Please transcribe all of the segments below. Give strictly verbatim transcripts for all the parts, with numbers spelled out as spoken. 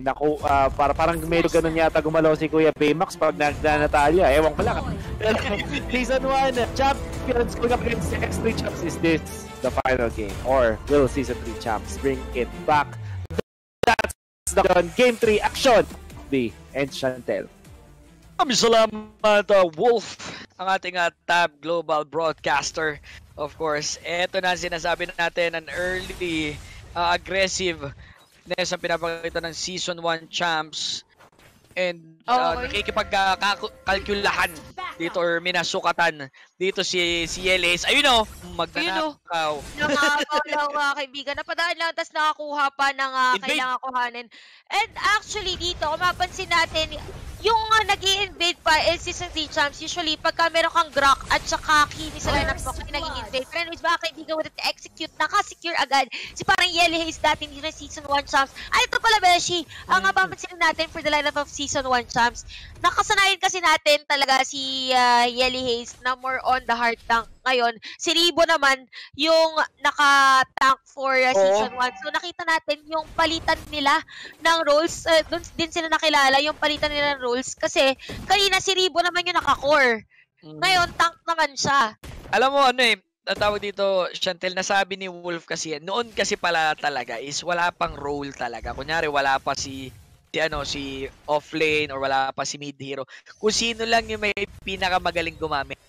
naku, uh, para, parang medyo ganun yata gumalaw si Kuya Baymax pag nagda-Natalia. Ewan ko lang. Season one, champions going up against X three champs. Is this the final game? Or will Season three champs bring it back? That's the game three action. B and Chantel. Maraming salamat, uh, Wolf, ang ating uh, Tab Global Broadcaster. Of course, eto na sinasabi natin, an early uh, aggressive Nes ang pinapakita ng Season one champs and uh, oh, nakikipagkalkulahan dito or minasukatan dito si si YellyHaze. Ayun o, magnanakaw. Nakakaw lang mga kaibigan. Napadaan lang, tapos nakakuha pa ng uh, kailangan kuhanin. And actually dito, kung mapansin natin, yung uh, nag-i-invade pa is Season three champs. Usually, pagka meron kang Grok at saka Kimi sa lineup mo, kasi nag-i-invade. Pero anyways, baka kaibigan with it execute, naka-secure agad. Si parang YellyHaze dati dito na Season one champs. Ay, ito pala, Beshi. Ang mm -hmm. mapansin natin for the lineup of Season one champs, nakasanayin kasi natin talaga si uh, YellyHaze na more on the hard tank. Ngayon, si Ribo naman yung naka-tank for uh, Season one. So, nakita natin yung palitan nila ng roles. Uh, Doon din sila nakilala yung palitan nila ng roles. Kasi, kanina si Ribo naman yung naka-core. Ngayon, tank naman siya. Alam mo, ano eh, tawag dito, Chantel, nasabi ni Wolf kasi, noon kasi pala talaga is wala pang role talaga. Kunyari, wala pa si, si ano, si offlane or wala pa si mid hero. Kung sino lang yung may pinakamagaling gumamit.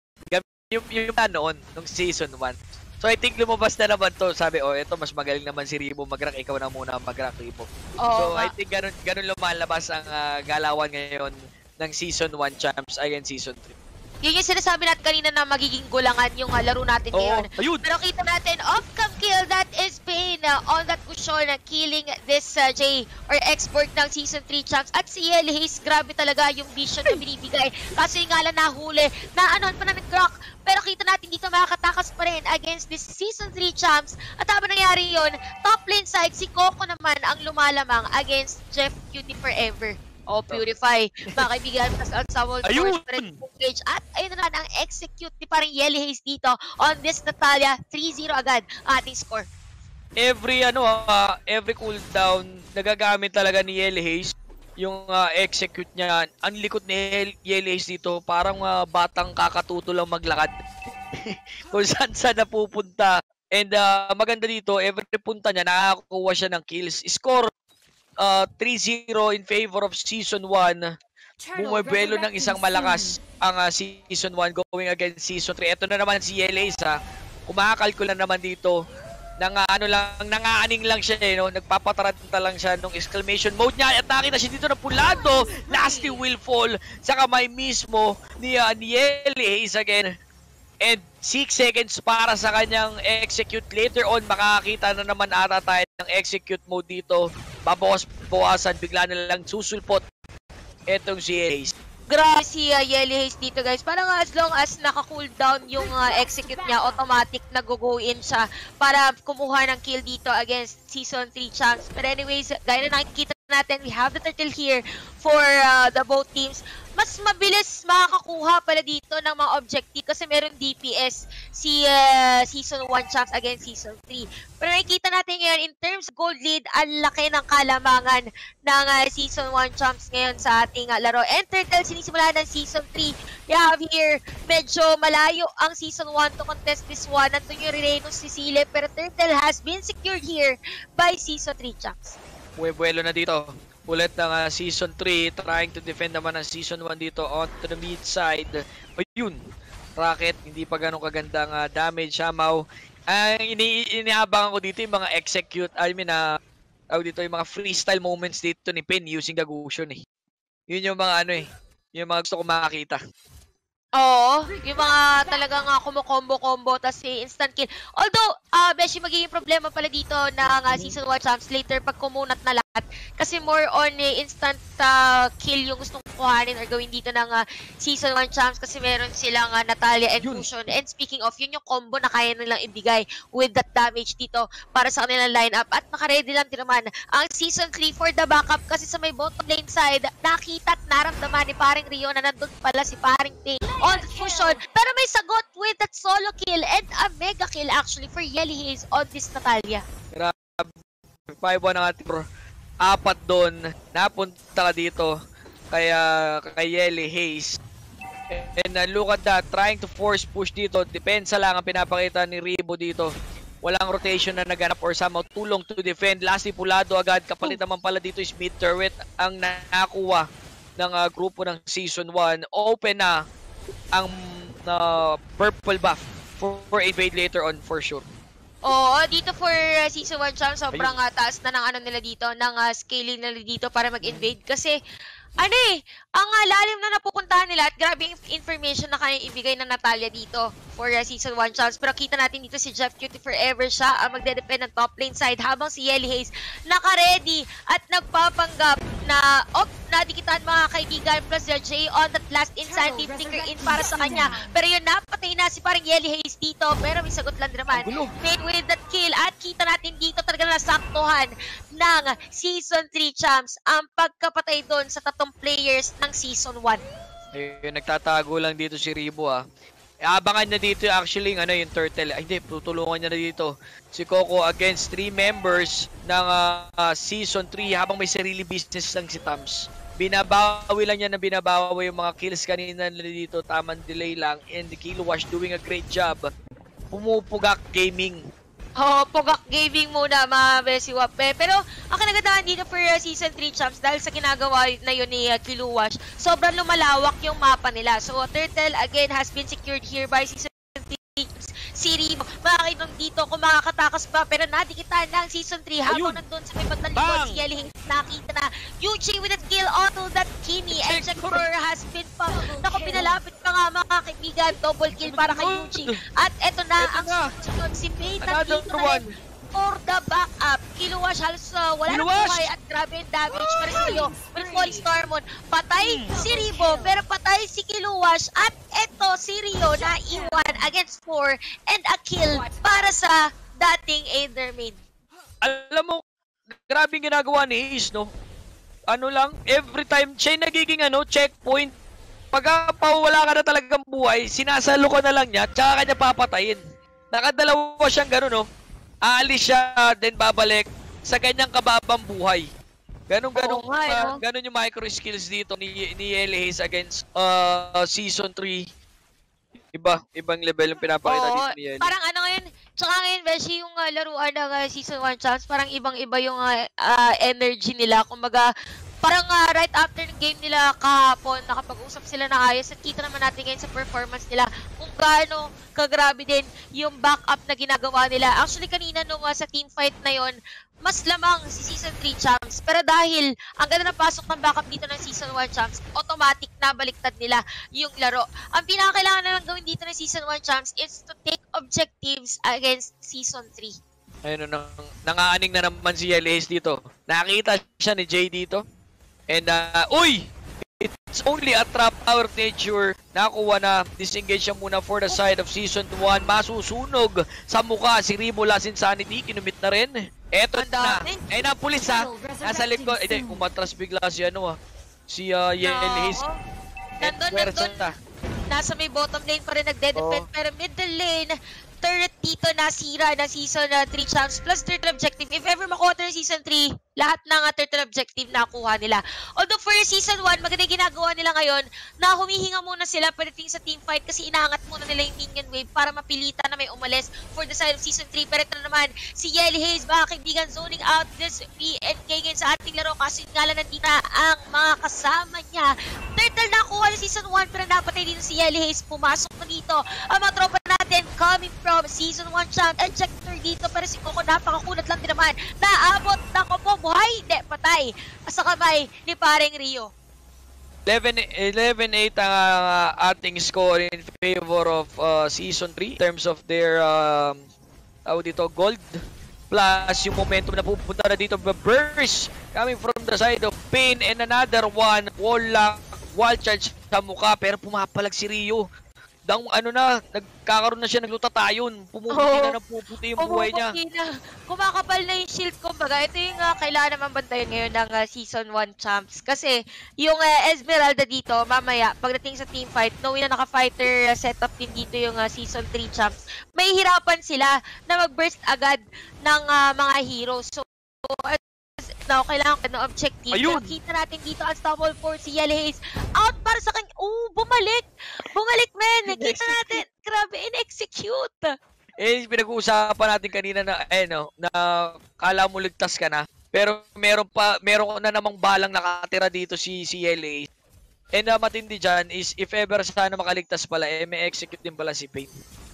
Yung, yung noon, nung Season one. So I think lumabas na naman to. Sabi, oh, eto mas magaling naman si Ribo mag-rank. Ikaw na muna mag-rank, Ribo. Oh, so I think ganun, ganun lumalabas ang uh, galawan ngayon ng Season one champs against Season three. Yun yung sinasabi natin kanina na magiging gulangan yung uh, laro natin oh, ngayon. Ayun. Pero kita natin, off-cam kill, that is Pain uh, on that cushion, uh, killing this uh, J or export ng Season three champs. At si YellyHaze, grabe talaga yung vision na binibigay. Kasi nga lang nahuli, na anohan pa na nag-rock. Pero kita natin dito makakatakas pa rin against this Season three champs. At habang nangyari yun, top lane side, si Coco naman ang lumalamang against Jeff Cutie Forever. O Purify, mga kaibigan, plus Alsamol Page. At ayun na ang execute ni parang YellyHaze dito on this Natalia. three zero agad ating score. Every ano uh, every cooldown nagagamit talaga ni YellyHaze yung uh, execute niya. Ang likod ni YellyHaze dito parang uh, batang kakatuto lang maglakad. Kung saan saan napupunta. And uh, maganda dito, every punta niya nakakakuha siya ng kills. Score Uh, three zero in favor of Season one. Bumubuelo ng isang malakas ang uh, Season one going against Season three. Ito na naman si YellyHaze ha. Kumakalkula naman dito. Nang uh, ano lang, nangaaning lang siya eh, no? Nagpapataranta lang siya nung exclamation mode niya. Atake na siya dito na pulado. Nasty will fall sa kamay mismo ni, uh, ni YellyHaze again. And six seconds para sa kanyang execute. Later on, makakita na naman ata tayo ng execute mode dito. Babawas-bawasan, bigla na lang susulpot etong si YellyHaze. Grabe si uh, YellyHaze dito guys. Parang as long as naka-cooldown yung uh, execute niya, automatic nag-go in siya para kumuha ng kill dito against Season three champs. But anyways, gaya na nakikita natin, we have the turtle here for uh, the both teams. Mas mabilis makakakuha pala dito ng mga objective kasi meron D P S si uh, Season one champs against Season three. Pero nakikita natin ngayon, in terms of gold lead, ang laki ng kalamangan ng uh, Season one champs ngayon sa ating uh, laro. And Turtle, sinisimula ng Season three. We have here, medyo malayo ang Season one to contest this one. Nandun yung Reno Sicile, pero Turtle has been secured here by Season three champs. Buwelo na dito. Ulit ng uh, Season three, trying to defend naman ng Season one dito onto the mid side. Ayun, Rocket, hindi pa ganun kagandang uh, damage. Hamaw. Ang uh, ini iniabangan ko dito yung mga execute, I mean, uh, uh, dito yung mga freestyle moments dito ni Pin using Gagusion eh. Yun yung mga ano eh, yung mga gusto ko makakita. Oo, yung mga talagang uh, kumo-combo-combo tas si instant kill. Although, uh, Beshi, magiging problema pala dito ng uh, Season one champs later pag kumunat na lahat. Kasi more on uh, instant uh, kill yung gustong kuhanin or gawin dito ng uh, Season one champs kasi meron silang uh, Natalia and Fusion. And speaking of, yun yung combo na kaya nilang ibigay with that damage dito para sa kanilang lineup. At nakaready lang din naman ang Season three for the backup kasi sa may bottom lane side, nakita at naramdaman ni paring Rio na nandun pala si paring Ting on the fusion. Pero may sagot with that solo kill and a mega kill actually for YellyHaze on this Natalia. Grabe. five one ang ating bro. apat doon, napunta ka dito kaya kay YellyHaze. And uh, look at that, trying to force push dito. Depensa lang ang pinapakita ni Ribo dito. Walang rotation na naganap or somehow tulong to defend. Lastly, Pulado agad. Kapalit naman pala dito is mid turret ang nakakuha ng uh, grupo ng Season one. Open na ang uh, purple buff for, for invade later on for sure. Oo, dito for uh, Season one champ, sobrang uh, taas na ng ano nila dito, ng uh, scaling nila dito para mag-invade. Kasi, ano eh, ang uh, lalim na napupuntahan nila at grabe yung information na kaya ibigay ng Natalia dito for uh, Season one champs. Pero kita natin dito si Jeff Cutie forever siya ang magde-depend ng top lane side habang si YellyHaze naka-ready at nagpapanggap na, op, nadikitan mga kaibigan plus uh, J on that last insanity flicker in para sa kanya. Pero yun, napatay na si parang YellyHaze dito pero may sagot lang naman. Made with that kill at kita natin dito talaga nasaktuhan ng Season three champs ang pagkapatay doon sa tatlong players ng Season one. Ayun, nagtatago lang dito si Ribo ah. Abangan niya dito actually ano yung turtle. Ay hindi, tutulungan niya na dito si Coco against three members ng uh, uh, Season three habang may sarili business lang si Tams. Binabawi lang niya na binabawi yung mga kills kanina nila dito. Tamang delay lang and the Killwash doing a great job. Pumupugak gaming. Oh, Pugak Gaming muna mga besiwap eh. Pero ang kinagandahan dito for uh, Season three champs dahil sa ginagawa na yun ni uh, Killwash, sobrang lumalawak yung mapa nila. So Turtle again has been secured here by Season three si Ribo. Makakainom dito kung makakatakas pa pero nadikitan ng Season three habang nandun sa may bandang likod si YellyHaze. Nakita na Yuji with that kill auto that Kimi and Jackor has been pa. Naku, pinalapit pa nga mga kaibigan. Double kill para kay Yuji. At eto na ang sunod si May nandito na rin for the backup. Killwash halos uh, wala na buhay at grabe yung damage para sa iyo. With Fall Stormon, patay si Ribo pero patay si Killwash at eto si Rio na iwan against four and a kill para sa dating Aether main. Alam mo, grabe ginagawa ni Ace, no? Ano lang, every time siya yung nagiging ano, checkpoint. Pagka wala ka na talagang buhay, sinasalo ka na lang niya, tsaka kanya papatayin. Nakadalawa siyang gano'n, no? Aalis siya, then babalik sa ganyang kababang buhay. Ganon, ganon, oh, my, uh, no? ganon yung micro skills dito ni, ni YellyHaze against uh, Season three. Iba, ibang level yung pinapakita oh, dito ni Yelly. Parang ano ngayon, tsaka ngayon, Beshi, yung uh, laruan ng uh, Season one champs, parang ibang-iba yung uh, uh, energy nila. Kumbaga, parang uh, right after ng game nila kahapon, nakapag-usap sila na ayos at kita naman natin ngayon sa performance nila kung gaano kagrabe din yung backup na ginagawa nila. Actually, kanina nung uh, sa team fight na yon, mas lamang si Season three champs. Pero dahil ang ganda na pasok ng backup dito ng Season one champs, automatic na baliktad nila yung laro. Ang pinakakailangan na lang gawin dito ng Season one champs is to take objectives against Season three. Ayun, nang, nangaaning na naman si YellyHaze dito. Nakita siya ni Jay dito. And, uh, uy! It's only a trap power of nature. Nakuha na. Disengage siya muna for the side of Season one. Masusunog sa mukha si Ribo Last Insanity. Kinumit na rin. Eto na. Ayun na, pulis ha. Nasa likod. Ay, umatras bigla si ano ha. Si uh, YellyHaze. No. Nandun, nandun. Nasa may bottom lane pa rin nagde-defend. Oh. Pero middle lane, turret dito nasira ng Season three champs plus turtle objective. If ever makuha ng Season three, lahat ng uh, turtle objective nakuha nila. Although for Season one, maganda ginagawa nila ngayon na humihinga muna sila pagdating sa team fight kasi inaangat muna nila yung minion wave para mapilitan na may umalis for the side of Season three. Pero ito na naman, si YellyHaze, mga kaibigan, zoning out this P N K ngayon sa ating laro kasi nga lang nandito na ang mga kasama niya. Turtle nakuha ng Season one pero napatay dito si YellyHaze. Pumasok na dito ang mga tropa natin coming from Season one champ. Ejector dito pero si Coco napakakunat lang din naman. Naabot na ko po. Buhay, hindi, patay. Sa kamay ni paring Rio. eleven eight ang uh, ating score in favor of uh, Season three in terms of their um, uh, dito, gold. Plus yung momentum na pupunta na dito. Burst coming from the side of Pain and another one. Wall lock, wall charge sa mukha pero pumapalag si Rio. Dang ano na, nagkakaroon na siya, nagluta tayon. Pumuputi oh, na, napuputi yung buhay niya. Na. Kumakapal na yung shield, kumbaga. Ito yung uh, kailangan naman bantayan ngayon ng uh, Season one champs. Kasi yung uh, Esmeralda dito, mamaya, pagdating sa team fight, knowing na naka-fighter uh, setup din dito yung uh, Season three champs, may hirapan sila na mag-burst agad ng uh, mga heroes. So, uh, now. Kailangan ko ng objective. Ayun! Pero kita natin dito unstoppable for si YellyHaze. Out para sa kanya. Oh, bumalik! Bumalik, men! Kita natin. Grabe, in-execute. Eh, pinag-uusapan natin kanina na, eh, no, na kala mo ligtas ka na. Pero meron pa, meron na namang balang nakatira dito si, si YellyHaze. And uh, matindi dyan is, if ever sana makaligtas pala, eh, may execute din pala si Pain.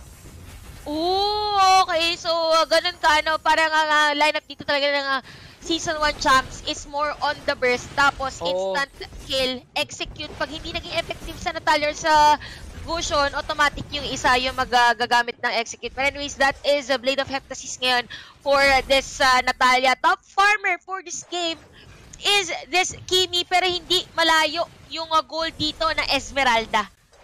Ooh, okay. So, uh, ganun ka, no? Parang ang uh, lineup dito talaga ng uh, Season one champs is more on the burst. Tapos, Oo. instant kill, execute. Pag hindi naging effective sa Natalia or sa Gusion, automatic yung isa yung magagamit ng execute. But anyways, that is a Blade of Heptasis ngayon for this uh, Natalia. Top farmer for this game is this Kimi, pero hindi malayo yung uh, goal dito na Esmeralda.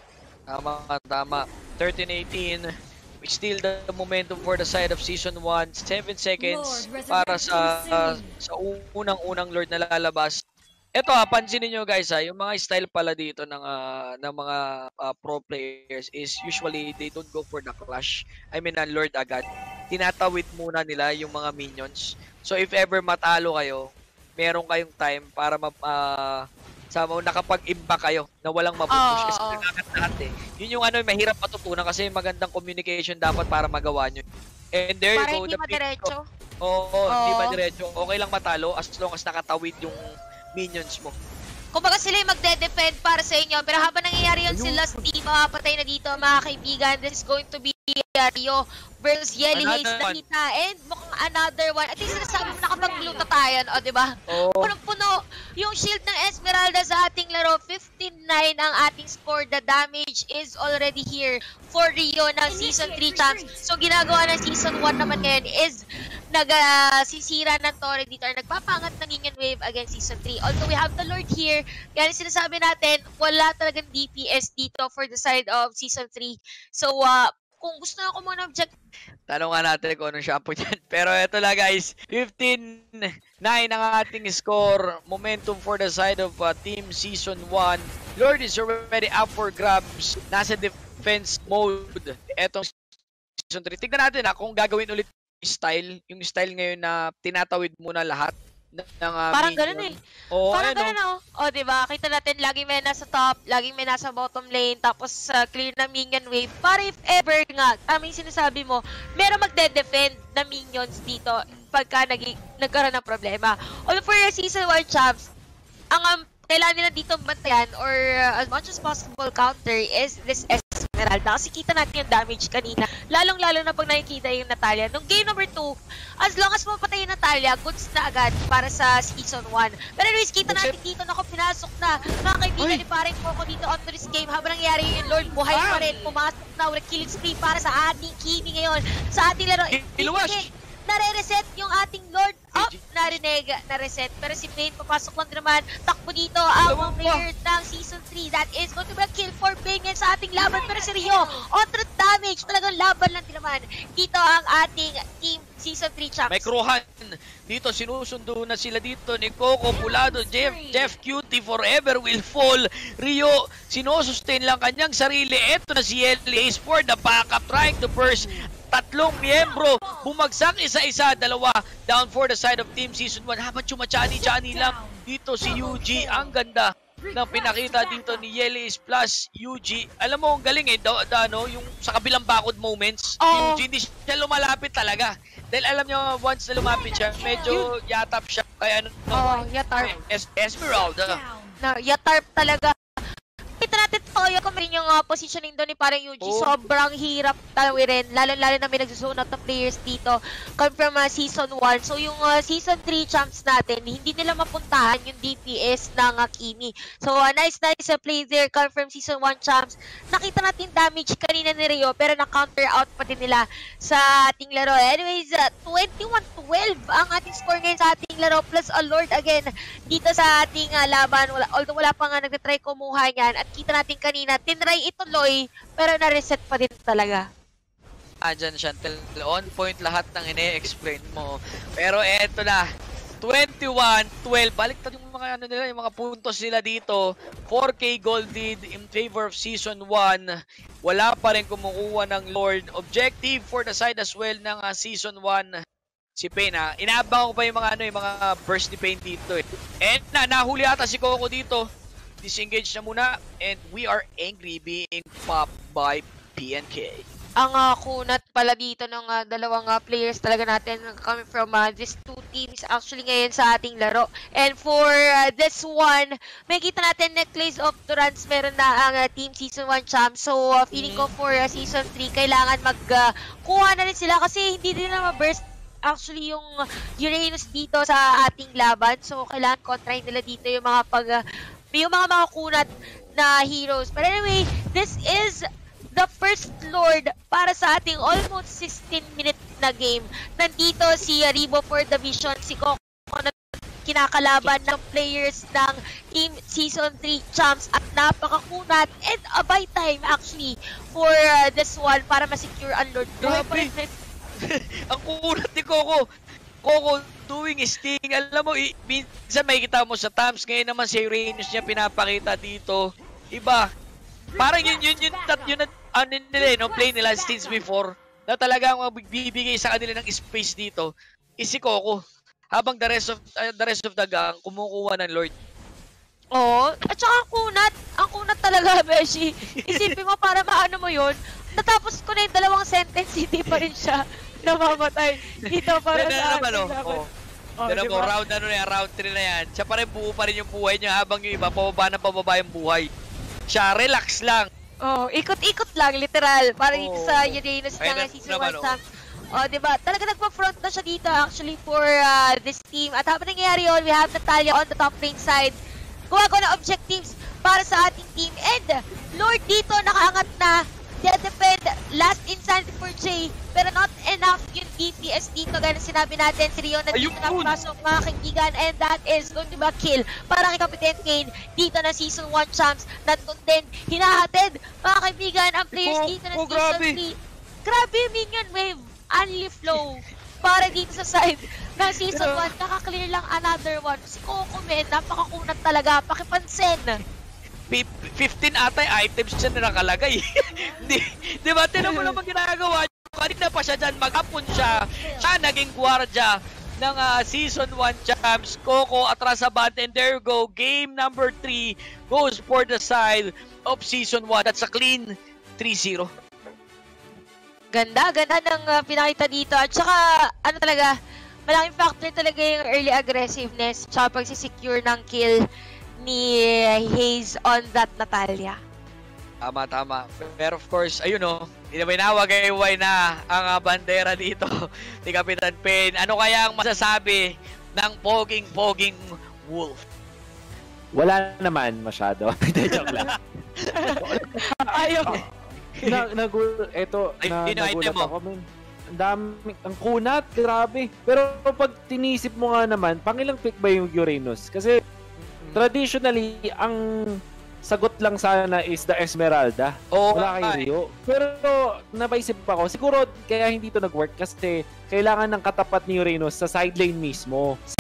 Tama, tama. thirteen eighteen. Still the momentum for the side of Season one. seven seconds para sa uh, sa unang-unang Lord na lalabas. Ito ha, pansinin nyo guys ha, yung mga style pala dito ng, uh, ng mga uh, pro players is usually they don't go for the clash. I mean, uh, Lord agad. Tinatawid muna nila yung mga minions. So if ever matalo kayo, meron kayong time para ma... Uh, sa nakapag-impact kayo na walang mabubush kasi nakakat lahat eh. Yun yung ano, mahirap matutunan kasi magandang communication dapat para magawa nyo. And there para you go. Hindi madiretso. Oo, oh, hindi madiretso. Okay lang matalo as long as nakatawid yung minions mo. Kumbaga sila yung magde-defend para sa inyo. Pero habang nangyayari yun, sila team mapapatay na dito, mga kaibigan. This is going to be uh, Rio versus YellyHaze nakita. And mukhang another one. At least sinasabi mo nakapag-luta tayo, o diba? Oh. Punong-puno yung shield ng Esmeralda sa ating laro. fifteen nine ang ating score. The damage is already here for Rio ng Season three champs. So ginagawa ng Season one naman ngayon is nagsisira uh, ng Torre dito or nagpapangat ng Minion Wave against Season three. Although we have the Lord here, kaya sinasabi natin, wala talagang D P S dito for the side of Season three. So, uh, kung gusto na ako muna object... Tanong nga natin kung anong shampoo dyan. Pero eto lang guys, fifteen nine ang ating score. Momentum for the side of uh, Team Season one. Lord is already up for grabs. Nasa defense mode. Etong Season three. Tignan natin ha, kung gagawin ulit style, yung style ngayon na tinatawid muna lahat ng uh, parang minion. ganun eh. Oo, parang ano? ganun oh. O, diba? Kita natin, laging may nasa top, laging may nasa bottom lane, tapos uh, clear na minion wave. Para if ever nga, tama yung sinasabi mo, meron magde-defend na minions dito pagka nag nagkaroon ng problema. Although for your Season one champs, ang um, kailangan nila dito bantayan or uh, as much as possible counter is this Esmeralda. Kasi kita natin yung damage kanina. Lalong-lalo na pag nakikita yung Natalia. Nung game number two, as long as mapatay yung Natalia, goods na agad para sa Season one. Pero anyways, kita natin dito na kung pinasok na mga kaibigan ni Paring Coco dito onto this game. Habang nangyari yung Lord, buhay pa rin. Pumasok na ulit killing spree para sa ating Kimi ngayon. Sa ating laro. Iluwas! Nare-reset yung ating Lord. Up, narinig, na-reset. Pero si Pain, papasok lang naman. Takbo dito ang player ng Season three. That is going to be a kill for Pain yan sa ating laban. Pero si Rio, on damage. Talagang laban lang din naman. Dito ang ating Team Season three champs. May kruhan. Dito sinusundo na sila dito ni Coco Pulado. Jeff, Jeff Cutie forever will fall. Rio, sinusustain lang kanyang sarili. Ito na si YellyHaze for the backup. Trying to burst. Tatlong miyembro, bumagsak isa-isa, dalawa down for the side of Team Season one. Habang chumachani-chani lang dito si U G. Ang ganda ng pinakita dito ni YellyHaze plus U G. Alam mo, ang galing eh, da, da, no, yung sa kabilang bakod moments, oh. U G hindi siya lumalapit talaga. Dahil alam nyo, once na lumapit siya, medyo yatap siya. Kaya ano, oh, yatarp. Es Esmeralda. No, yatarp talaga. Kita natin toyo kung rin yung uh, positioning doon ni parang U G. Oh. Sobrang hirap tawirin. Lalo-lalo na may nagsusunod ng players dito. Come from uh, Season one. So yung uh, Season three champs natin, hindi nila mapuntahan yung D P S ng uh, Kimi. So uh, nice, nice uh, play there. Come from Season one champs. Nakita natin damage kanina ni Rio, pero na-counter out pa din nila sa ating laro. Anyways, uh, twenty-one twelve ang ating score ngayon sa ating laro. Plus a Lord again dito sa ating uh, laban. Wala, although wala pa nga nag-try kumuha niyan. At kita natin kanina, tinry ituloy, pero na-reset pa din talaga. Ah, dyan, Chantel. On point lahat ng ine-explain mo. Pero eto na, twenty-one twelve. Baliktad yung mga, ano nila, yung mga puntos nila dito. four K gold lead in favor of Season one. Wala pa rin kumukuha ng Lord. Objective for the side as well ng uh, Season one. si Pain ha. Inaabang ko pa yung mga ano, yung mga burst ni Pain dito eh. And na, nahuli ata si Coco dito. Disengage na muna. And we are angry being popped by P N K. Ang uh, kunat pala dito ng uh, dalawang uh, players talaga natin coming from uh, these two teams actually ngayon sa ating laro. And for uh, this one, may kita natin necklace of Durance meron na ang uh, Team Season one champ. So uh, feeling ko for uh, Season three, kailangan magkuha uh, na rin sila kasi hindi din na ma-burst actually yung Uranus dito sa ating laban. So kailangan kontrahin nila dito yung mga pag uh, yung mga mga kunat na heroes. But anyway, this is the first Lord para sa ating almost sixteen minute na game. Nandito si Aribo for the Vision, si Coco na kinakalaban ng players ng Team Season three champs at napakakunat and a buy time actually for uh, this one para ma-secure ang Lord. Grabe! Ang kunat ni Coco! Coco doing his thing. Alam mo, minsan makikita mo sa Tams, ngayon naman si Uranus niya pinapakita dito. Iba. Parang yun yun yun yun, yun, yun ano nila, no, play nila since before na talagang magbibigay sa kanila ng space dito is si Coco. Habang the rest of uh, the rest of the gang kumukuha ng Lord. Oo, at saka ang kunat, ang kunat talaga, Beshi. Isipin mo para maano mo yun, natapos ko na yung dalawang sentence, hindi pa rin siya namamatay. Dito para sa atin. Oh. Oh, diba? Mo, round ano na yan, round three na yan. Siya pa rin buo pa rin yung buhay niya habang yung iba pababa na pababa yung buhay. Siya, relax lang. Oh, ikot-ikot lang, literal. Para oh. dito sa Uranus ng Season one champ. Oh, diba? Talaga nagpa-front na siya dito actually for uh, this team. At habang nangyayari yun, we have Natalia on the top lane side. Gumagawa na objectives para sa ating team. And Lord dito, nakaangat na. Defend last insanity for Jay. Pero not enough yung D P S dito. Gaya sinabi natin, si Rio na dito nakapasok mga kaibigan. And that is going to be a kill para kay Captain Kane dito na Season one champs. Nandun din, hinahatid mga kaibigan ang players oh, dito na oh, Season grabe. three. Grabe minion wave. Only flow para dito sa side ng Season one. Nakaklear lang another one. Si Coco, men, napakakunat talaga. Pakipansin. fifteen ata yung items siya na nakalagay. Di, di ba? Tinan mo naman ginagawa. Kanina pa siya dyan, mag-hapon siya. Siya naging gwardya ng uh, Season one champs. Coco atras sa band, and there you go. Game number three goes for the side of Season one. That's a clean three zero. Ganda, ganda ng uh, pinakita dito. At saka, ano talaga, malaking factor talaga yung early aggressiveness. Tsaka pagsisecure ng kill ni Haze on that Natalia. Tama, tama. Pero of course, ayun o, inaway na ang uh, bandera dito ni Kapitan Pain. Ano kaya ang masasabi ng poging-poging Wolf? Wala naman masyado. Joke lang. Ayaw. na, nagul, eto, Ay, na, nagulat ako, men. Ang dami, ang kunat, grabe. Pero pag tinisip mo nga naman, pangilang pick ba yung Uranus? Kasi traditionally, ang sagot lang sana is the Esmeralda. Oo, wala kay Rio. Pero napaisip pa ako, siguro kaya hindi to nag-work kasi kailangan ng katapat ni Uranus sa side lane mismo.